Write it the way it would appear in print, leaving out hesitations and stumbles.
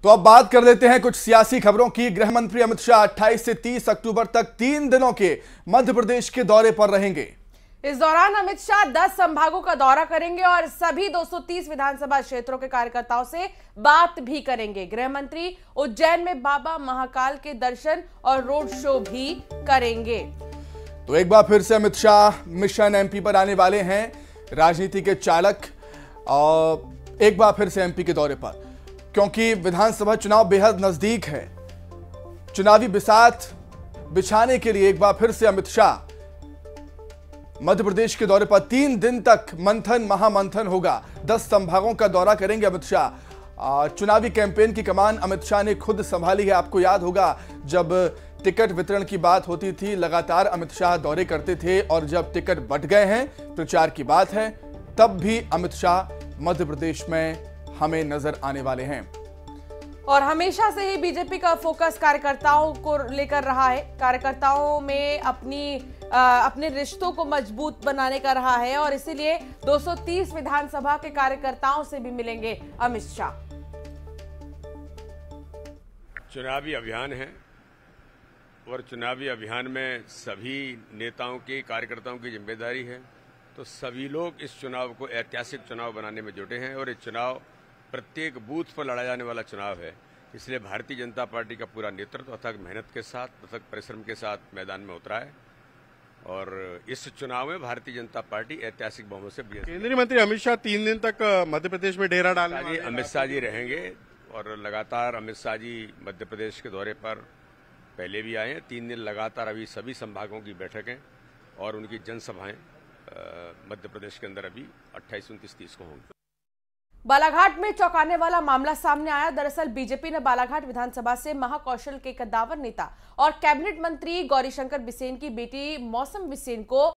तो अब बात कर लेते हैं कुछ सियासी खबरों की। गृह मंत्री अमित शाह 28 से 30 अक्टूबर तक 3 दिनों के मध्य प्रदेश के दौरे पर रहेंगे। इस दौरान अमित शाह 10 संभागों का दौरा करेंगे और सभी 230 विधानसभा क्षेत्रों के कार्यकर्ताओं से बात भी करेंगे। गृह मंत्री उज्जैन में बाबा महाकाल के दर्शन और रोड शो भी करेंगे। तो एक बार फिर से अमित शाह मिशन एमपी पर आने वाले हैं। राजनीति के चालक और एक बार फिर से एमपी के दौरे पर, क्योंकि विधानसभा चुनाव बेहद नजदीक है। चुनावी बिसात बिछाने के लिए एक बार फिर से अमित शाह मध्य प्रदेश के दौरे पर 3 दिन तक मंथन महामंथन होगा। 10 संभागों का दौरा करेंगे अमित शाह। चुनावी कैंपेन की कमान अमित शाह ने खुद संभाली है। आपको याद होगा जब टिकट वितरण की बात होती थी, लगातार अमित शाह दौरे करते थे, और जब टिकट बंट गए हैं, प्रचार की बात है, तब भी अमित शाह मध्य प्रदेश में हमें नजर आने वाले हैं। और हमेशा से ही बीजेपी का फोकस कार्यकर्ताओं को लेकर रहा है। कार्यकर्ताओं में अपने रिश्तों को मजबूत बनाने का रहा है, और इसीलिए 230 विधानसभा के कार्यकर्ताओं से भी मिलेंगे अमित शाह। चुनावी अभियान है और चुनावी अभियान में सभी नेताओं की, कार्यकर्ताओं की जिम्मेदारी है। तो सभी लोग इस चुनाव को ऐतिहासिक चुनाव बनाने में जुटे हैं, और ये चुनाव प्रत्येक बूथ पर लड़ा जाने वाला चुनाव है। इसलिए भारतीय जनता पार्टी का पूरा नेतृत्व अथक मेहनत के साथ, अथक परिश्रम के साथ मैदान में उतरा है, और इस चुनाव में भारतीय जनता पार्टी ऐतिहासिक बहुमत से विजय। केंद्रीय मंत्री अमित शाह 3 दिन तक मध्य प्रदेश में डेरा डालने वाले। अमित शाह जी रहेंगे, और लगातार अमित शाह जी मध्य प्रदेश के दौरे पर पहले भी आए हैं। 3 दिन लगातार अभी सभी संभागों की बैठकें और उनकी जनसभाएं मध्य प्रदेश के अंदर अभी 28, 29, 30 को होंगी। बालाघाट में चौंकाने वाला मामला सामने आया। दरअसल बीजेपी ने बालाघाट विधानसभा से महाकौशल के कद्दावर नेता और कैबिनेट मंत्री गौरीशंकर बिसेन की बेटी मौसम बिसेन को